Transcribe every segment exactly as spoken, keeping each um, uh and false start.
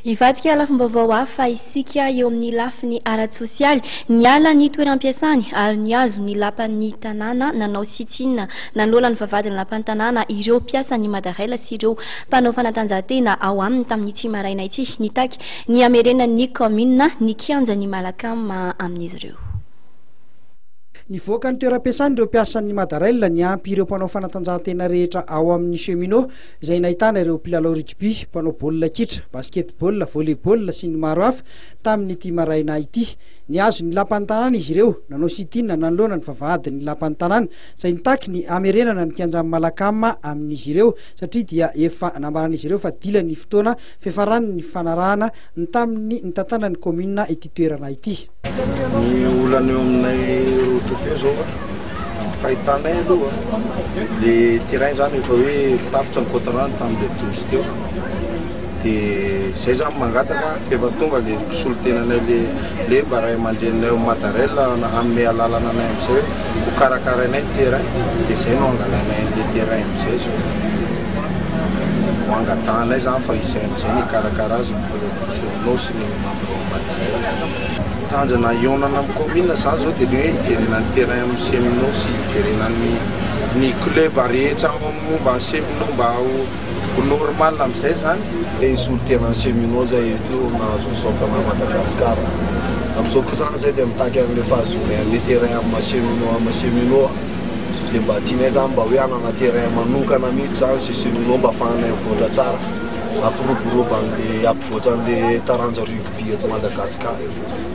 Ivadika lafim-baovao hafa isika eo amin'ny lafiny ara-tsosialy niala ny toeram-piasany ary niazo ny lapan'ny tanàna nanao sitina nanolona ny vavadiny lapan'ny tanàna ireo mpiasan'ny Madarela sy ireo mpanao fanatanjahantena ao aminy tamin'ny ity maraina ity nitaky ny amerenan'ny commune ny kianjan'ny Malakama amin'izy ireo. Nivoaka ny toeram-piasany ireo mpiasan'ny Madarela ny ampy ireo mpanao fanatanjahantena rehetra ao amin'ny cheminot izay nahitana ireo mpilalao rugby, mpanao baolina kitra, basketball, volleyball sy ny maro hafa tamin'ity maraina ity. Niazo ny lapan'ny tanàna izy ireo nanao sitina nanolona ny vavahadin'ny lapan'ny tanàna izay nitaky ny amerenana ny kianjan'ny Malakama amin'izy ireo satria dia efa nambaran'izy ireo fa dila ny fotoana fiafarany ny fanarahana ny tamin'ny ny tantanan'ny commune ity toerana ity. Ny olana eo aminay rotote zao fahitanay aloha le terrain zany efa hoe tapitra ny coterano tamin'le douze teo dia zay zany mangataka efa tonga le mpisolo-tenanay le le mba ray aman-drenonay ao Madarela amin'ny alalana anay amin'izay ho karakarainay terrain dia zay no angalainay le terrain amin'izay zao ho angatanay zany fa izay amin'izay ny karakara azy no sy ny tanjona ionana amin'ny commune zany zao dia hoe iverenan'ny terrain amin'ny cheminot sy iverenan'ny ny club rehetra momba ny cheminot mba ho normal amin'izay zany. Solo-tena cheminot zay eto nahazo ny saotana Madagasikara amin'izao koa zany zay dia mitaky amin'le fahazoan'le terrain amin'ny cheminot amin'ny cheminot dia mba tianay zany mba hoe hanana terrain manokana mihitsy zany sy cheminot mba afahanay mivoatra tsara ampiroboroba an'le ampivoatra an'le taranja rugby eto Madagasikara.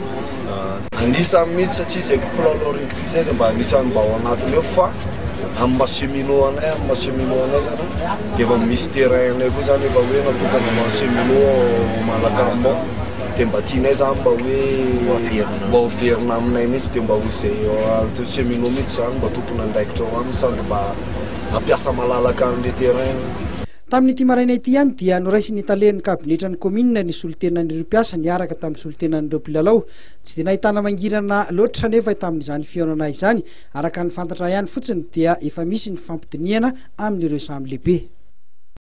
Anisany mihitsy satria zay mpilalao rugby zay dia mba anisany mba ao anatiny eo fa amin'ny macheminot anay amin'ny macheminot anay zany dia efa misy terrain anay koa zany efa hoe natokana amin'ny cheminot Malakama dia mba tianay zany mba hoe mba overina aminay mihitsy dia mba ho izay cheminot mihitsy zany mba tokony andraikitra ao aminy sady mba hampiasa malalaka an'le terrain. Tamin'ity maraina ity ihany dia noraisiny talen'ny kabinetra ny commune ny solo-tenan'ireo mpiasa niaraka tamin'ny solo-tenan'ireo mpilalao. Tsy dia nahitana mangirana loatra nefa tamin'izany fihaonana izany araka ny fantatra ihany fotsiny dia efa misy ny fampidiniana amin'ireo samy lehibe.